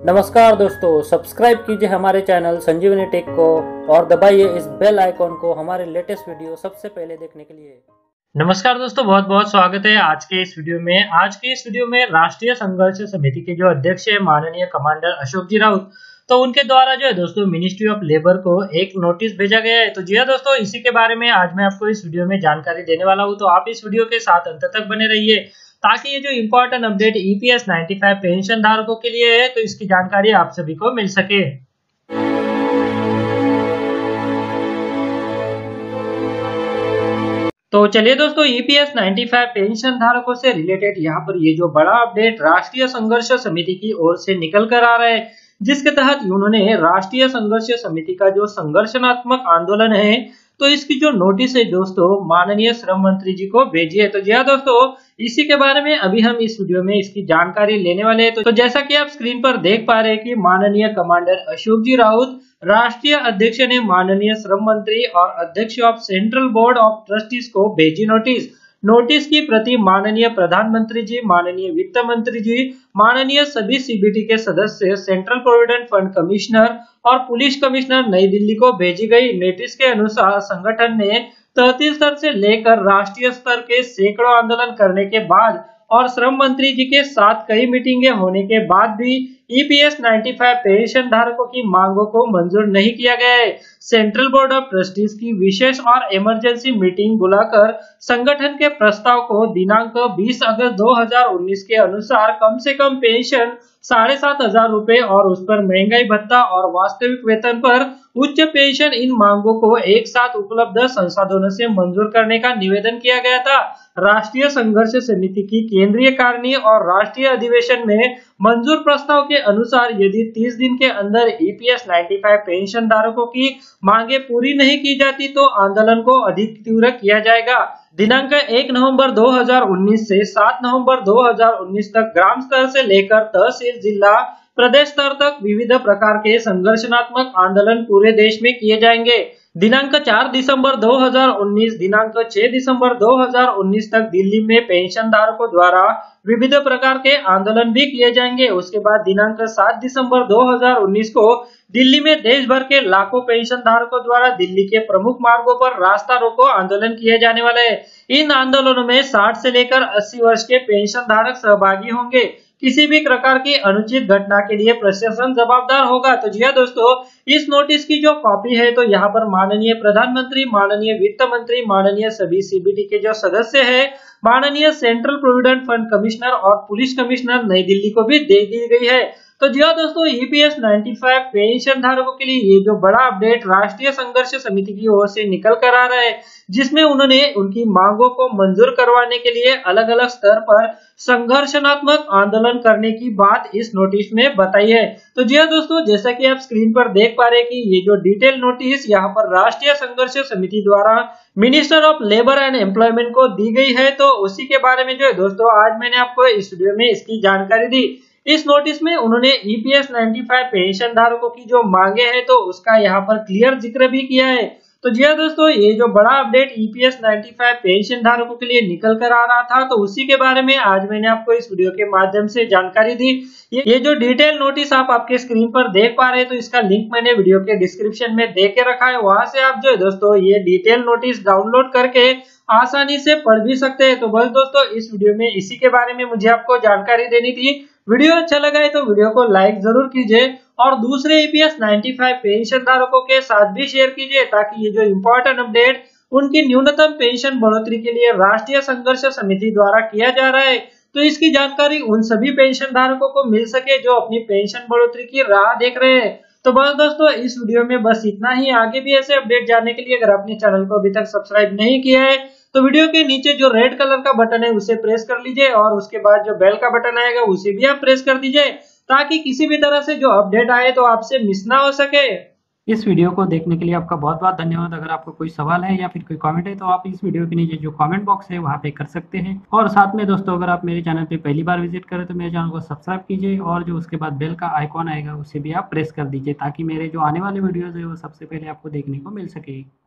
नमस्कार दोस्तों, सब्सक्राइब कीजिए हमारे चैनल संजीवनी टेक को और दबाइए इस बेल आइकॉन को हमारे लेटेस्ट वीडियो सबसे पहले देखने के लिए। नमस्कार दोस्तों, बहुत बहुत स्वागत है आज के इस वीडियो में राष्ट्रीय संघर्ष समिति के जो अध्यक्ष है माननीय कमांडर अशोक जी राउत, तो उनके द्वारा जो है दोस्तों मिनिस्ट्री ऑफ लेबर को एक नोटिस भेजा गया है। तो जी हाँ दोस्तों, इसी के बारे में आज मैं आपको इस वीडियो में जानकारी देने वाला हूँ, तो आप इस वीडियो के साथ अंत तक बने रहिए ताकि ये जो इम्पोर्टेंट अपडेट ईपीएस 95 पेंशन धारकों के लिए है तो इसकी जानकारी आप सभी को मिल सके। तो चलिए दोस्तों, ईपीएस 95 पेंशन धारकों से रिलेटेड यहाँ पर ये जो बड़ा अपडेट राष्ट्रीय संघर्ष समिति की ओर से निकल कर आ रहा है, जिसके तहत उन्होंने राष्ट्रीय संघर्ष समिति का जो संघर्षात्मक आंदोलन है तो इसकी जो नोटिस है दोस्तों माननीय श्रम मंत्री जी को भेजी है। तो जी हाँ दोस्तों, इसी के बारे में अभी हम इस वीडियो में इसकी जानकारी लेने वाले हैं। तो जैसा कि आप स्क्रीन पर देख पा रहे हैं कि माननीय कमांडर अशोक जी राउत राष्ट्रीय अध्यक्ष ने माननीय श्रम मंत्री और अध्यक्ष of central board of trustees को भेजी नोटिस की प्रति माननीय प्रधानमंत्री जी, माननीय वित्त मंत्री जी, माननीय सभी सीबीटी के सदस्य, सेंट्रल प्रोविडेंट फंड कमिश्नर और पुलिस कमिश्नर नई दिल्ली को भेजी गई। नोटिस के अनुसार संगठन ने तहसील स्तर से लेकर राष्ट्रीय स्तर के सैकड़ों आंदोलन करने के बाद और श्रम मंत्री जी के साथ कई मीटिंगें होने के बाद भी ईपीएस 95 पेंशन धारकों की मांगों को मंजूर नहीं किया गया है। सेंट्रल बोर्ड ऑफ ट्रस्टीज की विशेष और इमरजेंसी मीटिंग बुलाकर संगठन के प्रस्ताव को दिनांक 20 अगस्त 2019 के अनुसार कम से कम पेंशन 7,500 रुपए और उस पर महंगाई भत्ता और वास्तविक वेतन पर उच्च पेंशन, इन मांगों को एक साथ उपलब्ध संसाधनों से मंजूर करने का निवेदन किया गया था। राष्ट्रीय संघर्ष समिति की केंद्रीय कारिणी और राष्ट्रीय अधिवेशन में मंजूर प्रस्ताव के अनुसार यदि 30 दिन के अंदर ईपीएस 95 पेंशन धारकों की मांगे पूरी नहीं की जाती तो आंदोलन को अधिक तीव्र किया जाएगा। दिनांक 1 नवंबर 2019 से 7 नवंबर 2019 तक ग्राम स्तर से लेकर तहसील, जिला, प्रदेश स्तर तक विविध प्रकार के संघर्षात्मक आंदोलन पूरे देश में किए जाएंगे। दिनांक 4 दिसंबर 2019 दिनांक 6 दिसंबर 2019 तक दिल्ली में पेंशन धारकों द्वारा विविध प्रकार के आंदोलन भी किए जाएंगे। उसके बाद दिनांक 7 दिसंबर 2019 को दिल्ली में देश भर के लाखों पेंशन धारकों द्वारा दिल्ली के प्रमुख मार्गों पर रास्ता रोको आंदोलन किए जाने वाले हैं। इन आंदोलनों में 60 से लेकर 80 वर्ष के पेंशन धारक सहभागी होंगे। किसी भी प्रकार की अनुचित घटना के लिए प्रशासन जवाबदार होगा। तो जी हाँ दोस्तों, इस नोटिस की जो कॉपी है तो यहाँ पर माननीय प्रधानमंत्री, माननीय वित्त मंत्री, माननीय सभी सीबीटी के जो सदस्य है, माननीय सेंट्रल प्रोविडेंट फंड कमिश्नर और पुलिस कमिश्नर नई दिल्ली को भी दे दी गई है। तो जी हाँ दोस्तों, ईपीएस 95 पेंशन धारकों के लिए ये जो बड़ा अपडेट राष्ट्रीय संघर्ष समिति की ओर से निकल कर आ रहा है, जिसमें उन्होंने उनकी मांगों को मंजूर करवाने के लिए अलग अलग स्तर पर संघर्षात्मक आंदोलन करने की बात इस नोटिस में बताई है। तो जी हाँ दोस्तों, जैसा कि आप स्क्रीन पर देख पा रहे हैं कि ये जो डिटेल नोटिस यहाँ पर राष्ट्रीय संघर्ष समिति द्वारा minister of labour and employment को दी गई है, तो उसी के बारे में जो है दोस्तों आज मैंने आपको इस वीडियो में इसकी जानकारी दी। इस नोटिस में उन्होंने ईपीएस 95 पेंशन धारकों की जो मांगे हैं तो उसका यहाँ पर क्लियर जिक्र भी किया है। तो जी हाँ दोस्तों, ये जो बड़ा अपडेट ईपीएस 95 पेंशन धारकों के लिए निकल कर आ रहा था तो उसी के बारे में आज मैंने आपको इस वीडियो के माध्यम से जानकारी दी। ये जो डिटेल नोटिस आप आपके स्क्रीन पर देख पा रहे हैं तो इसका लिंक मैंने वीडियो के डिस्क्रिप्शन में दे के रखा है, वहां से आप जो है दोस्तों ये डिटेल नोटिस डाउनलोड करके आसानी से पढ़ भी सकते हैं। तो बस दोस्तों, इस वीडियो में इसी के बारे में मुझे आपको जानकारी देनी थी। वीडियो अच्छा लगा है तो वीडियो को लाइक जरूर कीजिए और दूसरे ईपीएस 95 पेंशन धारकों के साथ भी शेयर कीजिए ताकि ये जो इम्पोर्टेंट अपडेट उनकी न्यूनतम पेंशन बढ़ोतरी के लिए राष्ट्रीय संघर्ष समिति द्वारा किया जा रहा है तो इसकी जानकारी उन सभी पेंशन धारकों को मिल सके जो अपनी पेंशन बढ़ोतरी की राह देख रहे हैं। तो बस दोस्तों, इस वीडियो में बस इतना ही। आगे भी ऐसे अपडेट जानने के लिए अगर आपने चैनल को अभी तक सब्सक्राइब नहीं किया है तो वीडियो के नीचे जो रेड कलर का बटन है उसे प्रेस कर लीजिए और उसके बाद जो बेल का बटन आएगा उसे भी आप प्रेस कर दीजिए ताकि किसी भी तरह से जो अपडेट आए तो आपसे मिस ना हो सके। इस वीडियो को देखने के लिए आपका बहुत बहुत धन्यवाद। अगर आपको कोई सवाल है या फिर कोई कमेंट है तो आप इस वीडियो के नीचे जो कमेंट बॉक्स है वहाँ पे कर सकते हैं। और साथ में दोस्तों, अगर आप मेरे चैनल पे पहली बार विजिट करें तो मेरे चैनल को सब्सक्राइब कीजिए और जो उसके बाद बेल का आइकॉन आएगा उसे भी आप प्रेस कर दीजिए ताकि मेरे जो आने वाले वीडियोज़ है वो सबसे पहले आपको देखने को मिल सके।